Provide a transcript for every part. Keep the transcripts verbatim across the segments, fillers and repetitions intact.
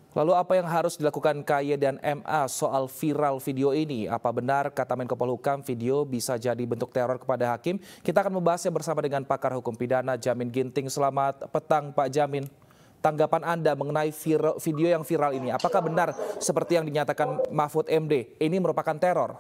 Lalu apa yang harus dilakukan K Y dan M A soal viral video ini? Apa benar kata Menko Polhukam video bisa jadi bentuk teror kepada hakim? Kita akan membahasnya bersama dengan pakar hukum pidana Jamin Ginting. Selamat petang Pak Jamin. Tanggapan Anda mengenai video yang viral ini, apakah benar seperti yang dinyatakan Mahfud M D, ini merupakan teror?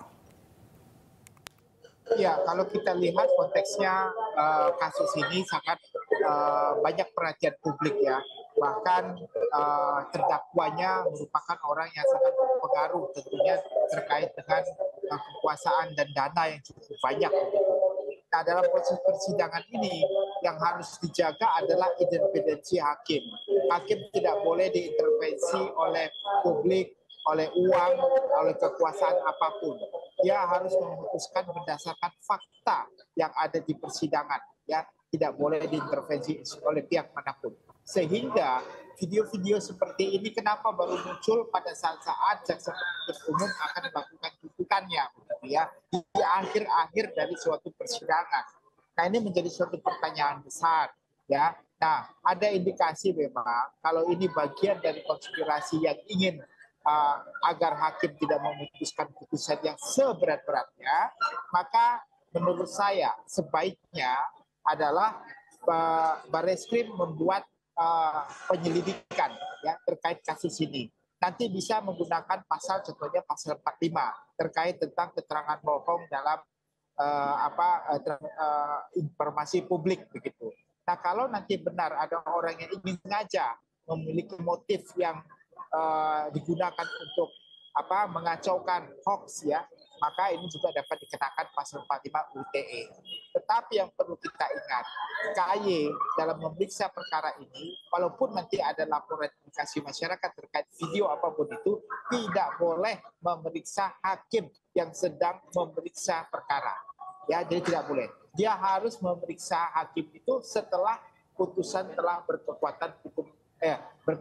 Ya, kalau kita lihat konteksnya uh, kasus ini sangat uh, banyak perhatian publik ya. Bahkan uh, terdakwanya merupakan orang yang sangat berpengaruh tentunya terkait dengan uh, kekuasaan dan dana yang cukup banyak. Nah, dalam proses persidangan ini yang harus dijaga adalah independensi hakim. Hakim tidak boleh diintervensi oleh publik, oleh uang, oleh kekuasaan apapun. Dia harus memutuskan berdasarkan fakta yang ada di persidangan, ya, tidak boleh diintervensi oleh pihak manapun. Sehingga video-video seperti ini kenapa baru muncul pada saat-saat jaksa penuntut umum akan melakukan tuntutannya, begitu ya, di akhir-akhir dari suatu persidangan. Nah, ini menjadi suatu pertanyaan besar, ya. Nah, ada indikasi memang kalau ini bagian dari konspirasi yang ingin Uh, agar hakim tidak memutuskan putusan yang seberat-beratnya, maka menurut saya sebaiknya adalah uh, Barreskrim membuat uh, penyelidikan ya terkait kasus ini. Nanti bisa menggunakan pasal, contohnya pasal empat puluh lima terkait tentang keterangan bohong dalam uh, apa uh, ter, uh, informasi publik begitu. Nah, kalau nanti benar ada orang yang ingin sengaja memiliki motif yang Uh, digunakan untuk apa mengacaukan hoax ya, maka ini juga dapat dikenakan pasal empat puluh lima U T E. Tetapi yang perlu kita ingat, K Y dalam memeriksa perkara ini, walaupun nanti ada laporan indikasi masyarakat terkait video apapun itu, tidak boleh memeriksa hakim yang sedang memeriksa perkara. Ya, jadi tidak boleh. Dia harus memeriksa hakim itu setelah putusan telah berkekuatan hukum Eh,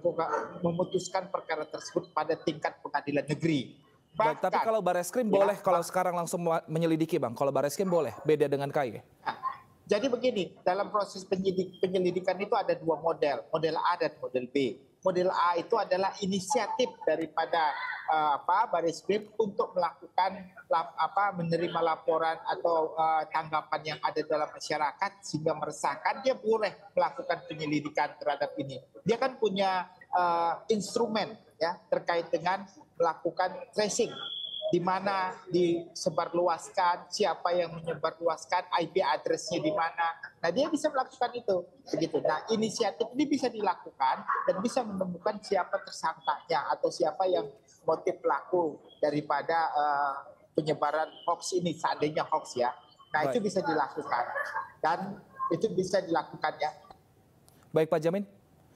memutuskan perkara tersebut pada tingkat pengadilan negeri. Bahkan, Baik, tapi kalau Barreskrim ya, boleh kalau sekarang langsung menyelidiki, Bang. Kalau Barreskrim boleh, beda dengan K Y. Nah, jadi begini, dalam proses penyidik, penyelidikan itu ada dua model, model A dan model B. Model A itu adalah inisiatif daripada uh, apa Barreskrim untuk melakukan lap, apa menerima laporan atau uh, tanggapan yang ada dalam masyarakat sehingga meresahkan, dia boleh melakukan penyelidikan terhadap ini. Dia kan punya uh, instrumen ya terkait dengan melakukan tracing, di mana disebarluaskan, siapa yang menyebarluaskan, I P address-nya di mana. Nah, dia bisa melakukan itu. Begitu. Nah, inisiatif ini bisa dilakukan dan bisa menemukan siapa tersangkanya atau siapa yang motif pelaku daripada uh, penyebaran hoax ini, seandainya hoax ya. Nah, Baik. Itu bisa dilakukan. Dan itu bisa dilakukan ya. Baik, Pak Jamin.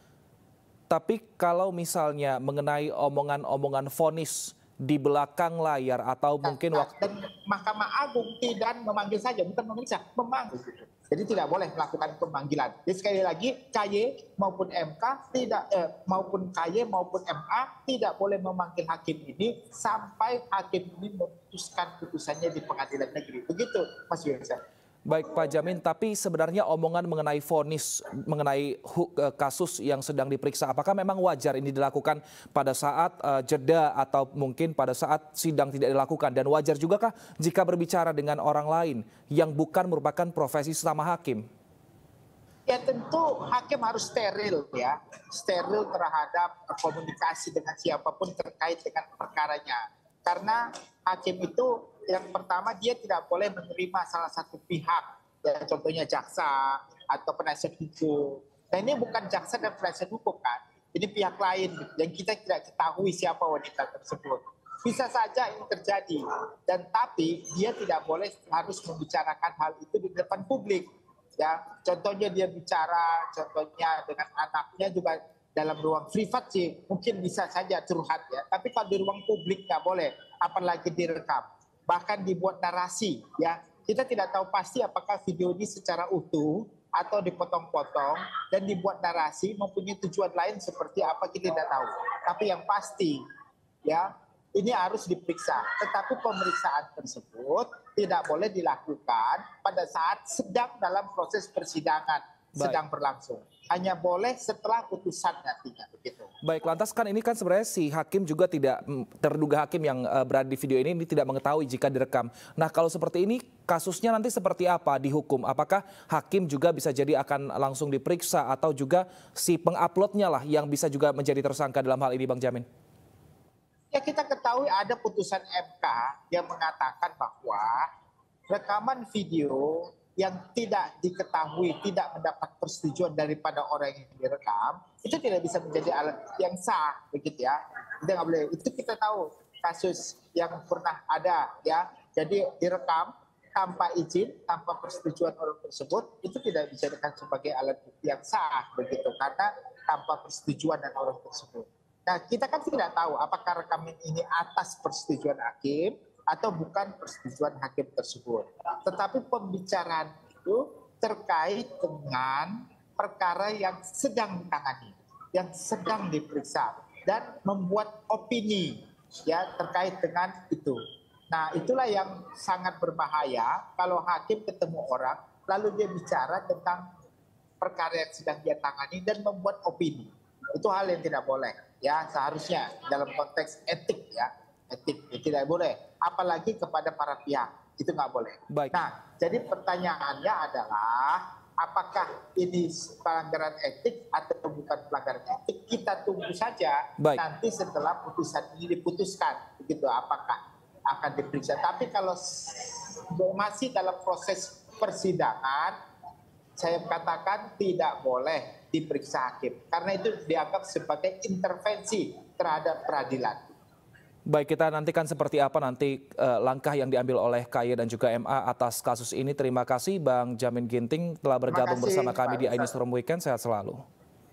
Tapi kalau misalnya mengenai omongan-omongan vonis di belakang layar atau mungkin nah, waktu dan Mahkamah Agung tidak memanggil saja, bukan memeriksa, memanggil. Jadi tidak boleh melakukan pemanggilan. Jadi sekali lagi K Y maupun M K tidak eh, maupun K Y maupun M A tidak boleh memanggil hakim ini sampai hakim ini memutuskan putusannya di pengadilan negeri. Begitu, Mas Yunus. Baik Pak Jamin, tapi sebenarnya omongan mengenai vonis, mengenai kasus yang sedang diperiksa, apakah memang wajar ini dilakukan pada saat uh, jeda atau mungkin pada saat sidang tidak dilakukan? Dan wajar juga kah jika berbicara dengan orang lain yang bukan merupakan profesi sesama hakim? Ya tentu hakim harus steril ya, steril terhadap komunikasi dengan siapapun terkait dengan perkaranya. Karena hakim itu yang pertama dia tidak boleh menerima salah satu pihak, ya contohnya jaksa atau penasihat hukum. Nah ini bukan jaksa dan penasihat hukum kan, ini pihak lain yang kita tidak ketahui siapa wanita tersebut. Bisa saja ini terjadi, dan tapi dia tidak boleh harus membicarakan hal itu di depan publik. Ya, contohnya dia bicara, contohnya dengan anaknya juga dalam ruang privat sih mungkin bisa saja curhat ya, tapi kalau di ruang publik nggak boleh, apalagi direkam. Bahkan dibuat narasi ya, kita tidak tahu pasti apakah video ini secara utuh atau dipotong-potong dan dibuat narasi mempunyai tujuan lain seperti apa kita tidak tahu. Tapi yang pasti ya ini harus diperiksa, tetapi pemeriksaan tersebut tidak boleh dilakukan pada saat sedang dalam proses persidangan. sedang berlangsung. Hanya boleh setelah putusan nantinya begitu. Baik, lantas kan ini kan sebenarnya si hakim juga tidak, terduga hakim yang uh, berada di video ini, ini tidak mengetahui jika direkam. Nah kalau seperti ini kasusnya nanti seperti apa dihukum? Apakah hakim juga bisa jadi akan langsung diperiksa atau juga si penguploadnya lah yang bisa juga menjadi tersangka dalam hal ini Bang Jamin? Ya kita ketahui ada putusan M K yang mengatakan bahwa rekaman video yang tidak diketahui, tidak mendapat persetujuan daripada orang yang direkam, itu tidak bisa menjadi alat yang sah, begitu ya. Kita nggak boleh. Itu kita tahu kasus yang pernah ada, ya. Jadi direkam tanpa izin, tanpa persetujuan orang tersebut, itu tidak bisa dikatakan sebagai alat bukti yang sah, begitu, karena tanpa persetujuan dan orang tersebut. Nah, kita kan tidak tahu apakah rekaman ini atas persetujuan hakim atau bukan persetujuan hakim tersebut. Tetapi pembicaraan itu terkait dengan perkara yang sedang ditangani, yang sedang diperiksa, dan membuat opini ya terkait dengan itu. Nah, itulah yang sangat berbahaya kalau hakim ketemu orang, lalu dia bicara tentang perkara yang sedang dia tangani dan membuat opini. Itu hal yang tidak boleh, ya seharusnya dalam konteks etik ya. Etik ya, tidak boleh, apalagi kepada para pihak itu nggak boleh. Baik. Nah, jadi pertanyaannya adalah apakah ini pelanggaran etik atau bukan pelanggaran etik? Kita tunggu saja. Baik. Nanti setelah putusan ini diputuskan, begitu apakah akan diperiksa. Tapi kalau masih dalam proses persidangan, saya katakan tidak boleh diperiksa hakim karena itu dianggap sebagai intervensi terhadap peradilan. Baik, kita nantikan seperti apa nanti uh, langkah yang diambil oleh K Y dan juga M A atas kasus ini. Terima kasih Bang Jamin Ginting telah bergabung bersama kami di iNewsroom Weekend. Sehat selalu.